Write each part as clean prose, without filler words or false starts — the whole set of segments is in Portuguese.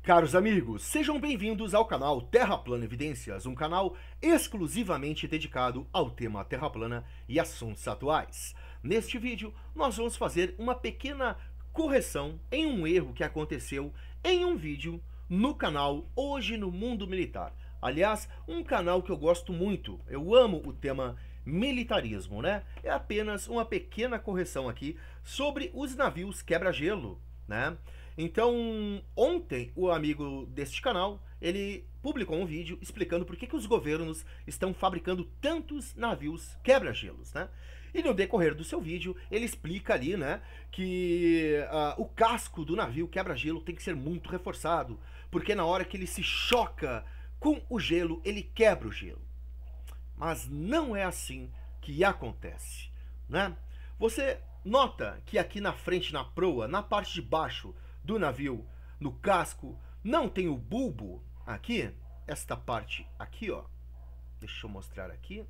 Caros amigos, sejam bem-vindos ao canal Terra Plana Evidências, um canal exclusivamente dedicado ao tema Terra Plana e assuntos atuais. Neste vídeo, nós vamos fazer uma pequena correção em um erro que aconteceu em um vídeo no canal Hoje no Mundo Militar. Aliás, um canal que eu gosto muito, eu amo o tema militarismo, né? É apenas uma pequena correção aqui sobre os navios quebra-gelo, né? Então, ontem, o amigo deste canal, ele publicou um vídeo explicando por que os governos estão fabricando tantos navios quebra-gelos, né? E no decorrer do seu vídeo, ele explica ali, né, que o casco do navio quebra-gelo tem que ser muito reforçado, porque na hora que ele se choca com o gelo, ele quebra o gelo. Mas não é assim que acontece, né? Você nota que aqui na frente, na proa, na parte de baixo do navio, no casco, não tem o bulbo aqui? Esta parte aqui, ó. Deixa eu mostrar aqui.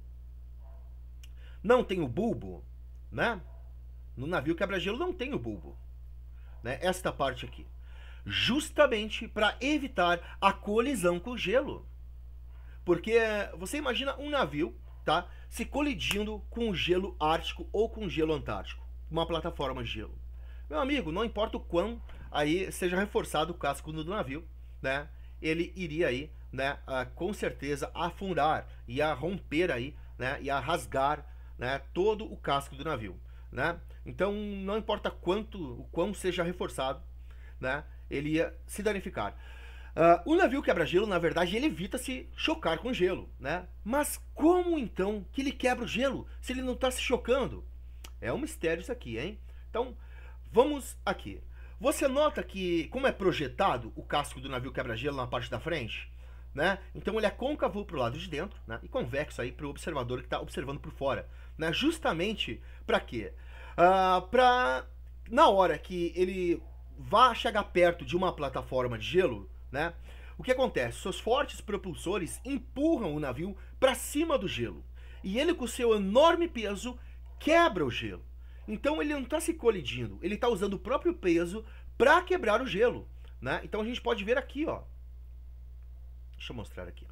Não tem o bulbo, né? No navio quebra-gelo não tem o bulbo, né? Esta parte aqui. Justamente para evitar a colisão com o gelo. Porque você imagina um navio, tá, se colidindo com o gelo ártico ou com o gelo antártico, uma plataforma de gelo. Meu amigo, não importa o quão aí seja reforçado o casco do navio, né, ele iria aí, né, com certeza afundar, ia romper aí, né, ia rasgar, né, todo o casco do navio, né. Então não importa o quão seja reforçado, né, ele ia se danificar. O navio quebra-gelo, na verdade, ele evita se chocar com gelo, né? Mas como então que ele quebra o gelo se ele não está se chocando? É um mistério isso aqui, hein? Então, vamos aqui. Você nota que, como é projetado o casco do navio quebra-gelo na parte da frente, né? Então ele é côncavo para o lado de dentro, né? E convexo aí para o observador que está observando por fora, né? Justamente para quê? Para na hora que ele vá chegar perto de uma plataforma de gelo, né? O que acontece? Seus fortes propulsores empurram o navio para cima do gelo. E ele, com seu enorme peso, quebra o gelo. Então ele não está se colidindo, ele está usando o próprio peso para quebrar o gelo, né? Então a gente pode ver aqui, ó. Deixa eu mostrar aqui.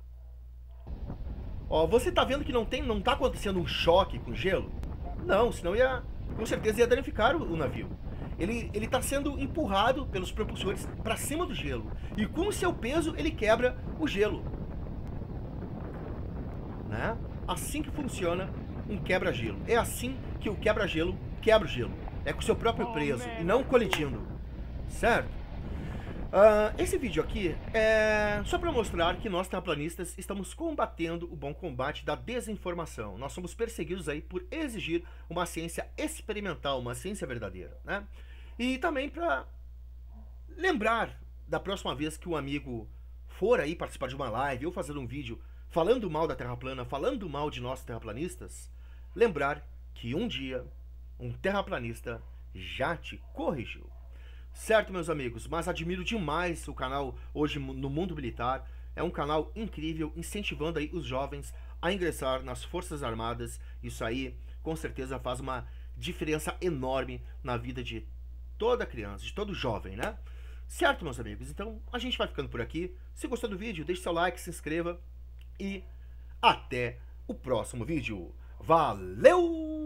Ó, você está vendo que não está acontecendo um choque com gelo? Não, senão com certeza ia danificar o navio. Ele está sendo empurrado pelos propulsores para cima do gelo. E com o seu peso, ele quebra o gelo. Né? Assim que funciona um quebra-gelo. É assim que o quebra-gelo quebra o gelo. É com o seu próprio peso e não colidindo. Certo? Esse vídeo aqui é só para mostrar que nós, terraplanistas, estamos combatendo o bom combate da desinformação. Nós somos perseguidos aí por exigir uma ciência experimental, uma ciência verdadeira, né? E também para lembrar da próxima vez que um amigo for aí participar de uma live ou fazer um vídeo falando mal da Terra plana, falando mal de nós terraplanistas, lembrar que um dia um terraplanista já te corrigiu. Certo, meus amigos, mas admiro demais o canal Hoje no Mundo Militar. É um canal incrível, incentivando aí os jovens a ingressar nas Forças Armadas. Isso aí, com certeza, faz uma diferença enorme na vida de toda criança, de todo jovem, né? Certo, meus amigos? Então, a gente vai ficando por aqui. Se gostou do vídeo, deixe seu like, se inscreva e até o próximo vídeo. Valeu!